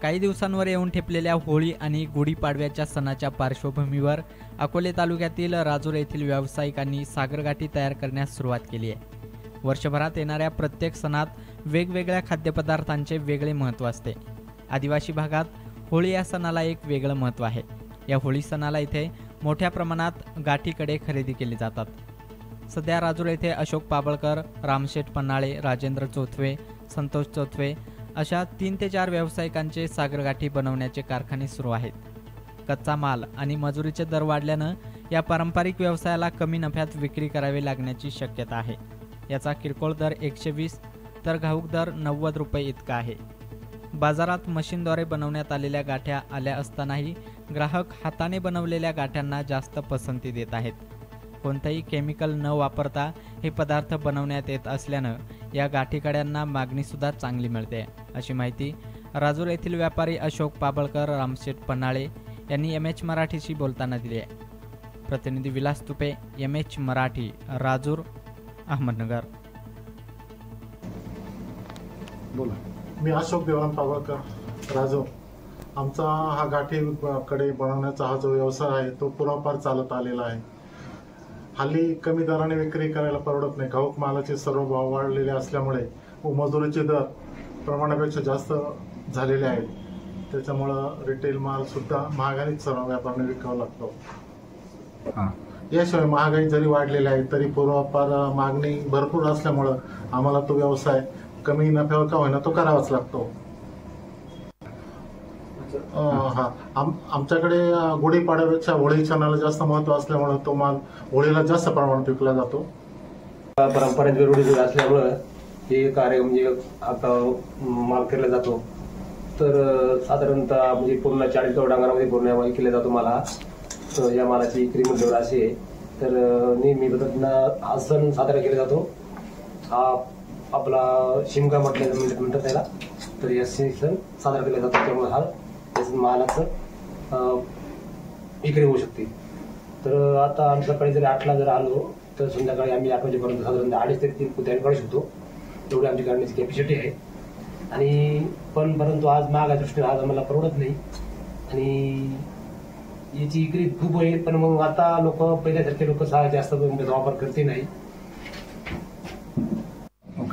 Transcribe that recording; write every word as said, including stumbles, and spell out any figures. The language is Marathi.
काही दिवसांवर येऊन ठेपलेल्या होळी आणि गुढीपाडव्याच्या सणाच्या पार्श्वभूमीवर अकोले तालुक्यातील राजूर येथील व्यावसायिकांनी सागरगाठी तयार करण्यास सुरुवात केली आहे। वर्षभरात येणाऱ्या प्रत्येक सणात वेगवेगळ्या खाद्यपदार्थांचे वेगळे महत्त्व असते। आदिवासी भागात होळी या सणाला एक वेगळं महत्त्व आहे। या होळी सणाला इथे मोठ्या प्रमाणात गाठीकडे खरेदी केली जातात। सध्या राजूर येथे अशोक पाबळकर, रामशेठ पन्हाळे, राजेंद्र चौथवे, संतोष चौथवे अशा तीन ते चार व्यावसायिकांचे सागरगाठी बनवण्याचे कारखाने सुरू आहेत। कच्चा माल आणि मजुरीचे दर वाढल्यानं या पारंपरिक व्यवसायाला कमी नफ्यात विक्री करावी लागण्याची शक्यता आहे। याचा किरकोळ दर एकशे वीस तर घाऊक दर नव्वद रुपये इतका आहे। बाजारात मशीनद्वारे बनवण्यात आलेल्या गाठ्या आल्या असतानाही ग्राहक हाताने बनवलेल्या गाठ्यांना जास्त पसंती देत आहेत। कोणतेही केमिकल न वापरता हे पदार्थ बनवण्यात येत असल्यानं या गाठीकड्यांना मागणी सुद्धा चांगली मिळते, अशी माहिती राजूर येथील व्यापारी अशोक पाबळकर, रामशेठ पन्हाळे यांनी एम एच मराठीशी बोलताना दिली आहे। प्रतिनिधी विलास तुपे, एम एच मराठी, राजूर, अहमदनगर। बोला। मी अशोक देवान पाबळकर, राजूर। आमचा हा गाठी कडे बनवण्याचा हा जो व्यवसाय आहे तो पूर्वापार चालत आलेला आहे। हल्ली कमी दराने विक्री करायला परवडत नाही। घाऊक मालाचे सर्व भाव वाढलेले असल्यामुळे व मजुरीचे दर प्रमाणापेक्षा जास्त झालेले आहेत। त्याच्यामुळं रिटेल माल सुद्धा महागाईच सर्व व्यापाऱ्यांना विकावा लागतो। याशिवाय महागाई जरी वाढलेली आहे तरी पूर्वापार मागणी भरपूर असल्यामुळं आम्हाला तो व्यवसाय कमी नफ्यावर का होईना तो करावाच लागतो। हा आम आमच्याकडे गुढीपाडव्यापेक्षा होळी सणाला जास्त महत्त्व असल्यामुळे तो माल होळीला जास्त प्रमाणात विकला जातो। परंपरेचे रूढी असल्यामुळे हे कार्य म्हणजे आता माल केला जातो। तर साधारणतः म्हणजे पूर्ण चाळीस डांगरामध्ये पूर्ण केला जातो मला। तर या मालाची विक्री म्हटल्यावर अशी आहे तर नेहमी पद्धतीनं हा सण साजरा केला जातो। हा आपला शिमगा म्हटलं म्हणतात त्याला। तर या सण साजरा केला जातो त्यामुळे हा मालाचं विक्री होऊ शकते। तर आता आम्ही सकाळी जरी आठला जर आलो तर संध्याकाळी आम्ही आठ वाजेपर्यंत साधारणतः अडीच ते तीन पुत्याने काढू शकतो, एवढी आमची काढण्याची कॅपॅसिटी आहे। आणि पण परंतु आज महागाच्या दृष्टीने आज आम्हाला परवडत नाही आणि याची विक्री खूप होईल। पण मग आता लोक पहिल्यासारखे लोक जास्त वापर करते नाही।